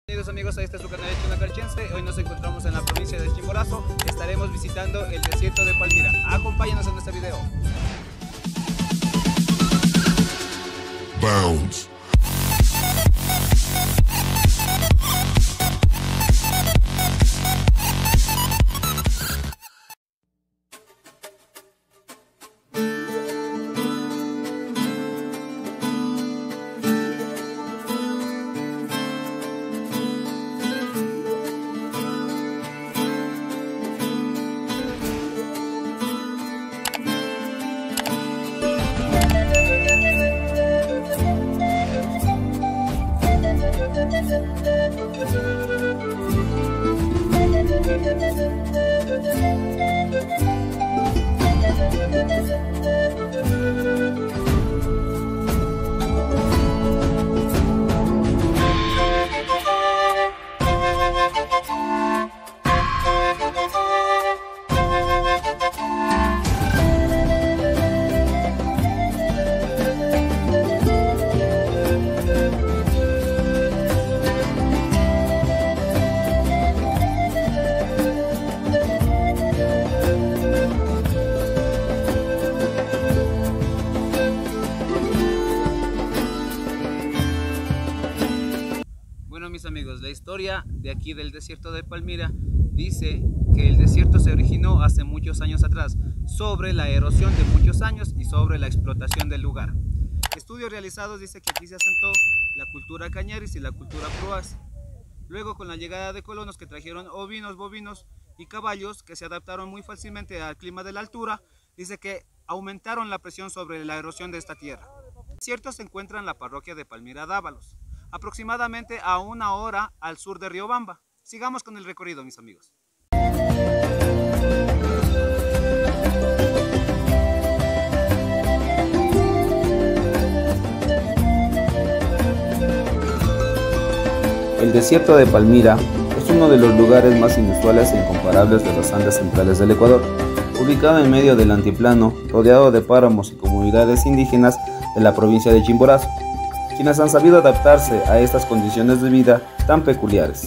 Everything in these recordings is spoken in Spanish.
Bienvenidos amigos a este su canal de Chino Carchense. Hoy nos encontramos en la provincia de Chimborazo. Estaremos visitando el desierto de Palmira. Acompáñanos en este video. Bounce. Bueno mis amigos, la historia de aquí del desierto de Palmira dice que el desierto se originó hace muchos años atrás, sobre la erosión de muchos años y sobre la explotación del lugar. Estudios realizados dice que aquí se asentó la cultura cañaris y la cultura proas. Luego con la llegada de colonos que trajeron ovinos, bovinos y caballos que se adaptaron muy fácilmente al clima de la altura, dice que aumentaron la presión sobre la erosión de esta tierra. El desierto se encuentra en la parroquia de Palmira Dávalos, aproximadamente a 1 hora al sur de Riobamba. Sigamos con el recorrido, mis amigos. El desierto de Palmira es uno de los lugares más inusuales e incomparables de los Andes centrales del Ecuador, ubicado en medio del altiplano, rodeado de páramos y comunidades indígenas de la provincia de Chimborazo, quienes han sabido adaptarse a estas condiciones de vida tan peculiares.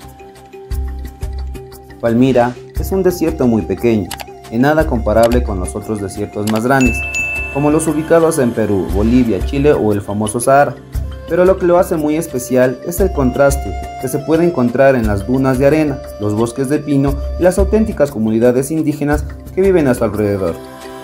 Palmira es un desierto muy pequeño, en nada comparable con los otros desiertos más grandes, como los ubicados en Perú, Bolivia, Chile o el famoso Sahara, pero lo que lo hace muy especial es el contraste que se puede encontrar en las dunas de arena, los bosques de pino y las auténticas comunidades indígenas que viven a su alrededor.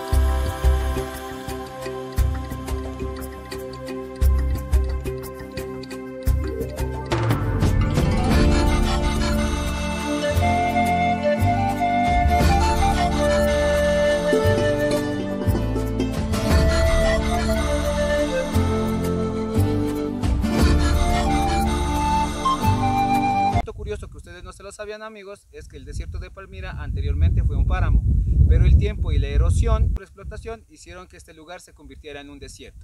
Curioso que ustedes no se lo sabían amigos, es que el desierto de Palmira anteriormente fue un páramo, pero el tiempo y la erosión por explotación hicieron que este lugar se convirtiera en un desierto.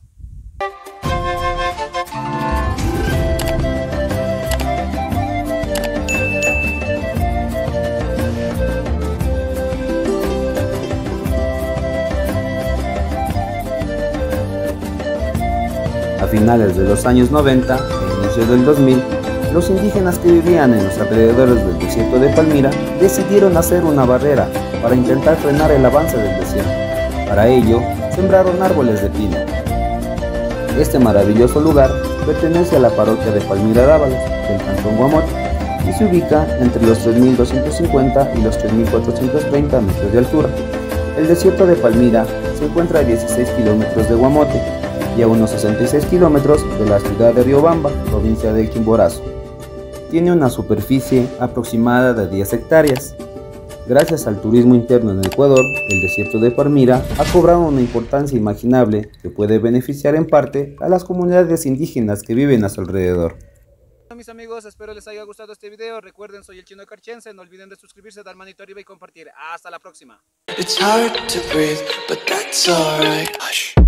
A finales de los años 90 e inicios del 2000, los indígenas que vivían en los alrededores del desierto de Palmira decidieron hacer una barrera para intentar frenar el avance del desierto. Para ello, sembraron árboles de pino. Este maravilloso lugar pertenece a la parroquia de Palmira Dávalos, del cantón Guamote, y se ubica entre los 3.250 y los 3.430 metros de altura. El desierto de Palmira se encuentra a 16 kilómetros de Guamote y a unos 66 kilómetros de la ciudad de Riobamba, provincia de Chimborazo. Tiene una superficie aproximada de 10 hectáreas. Gracias al turismo interno en el Ecuador, el desierto de Palmira ha cobrado una importancia imaginable que puede beneficiar en parte a las comunidades indígenas que viven a su alrededor. Bueno, mis amigos, espero les haya gustado este video. Recuerden, soy el Chino Carchense. No olviden de suscribirse, dar manito arriba y compartir. Hasta la próxima. It's hard to breathe, but that's alright. Hush.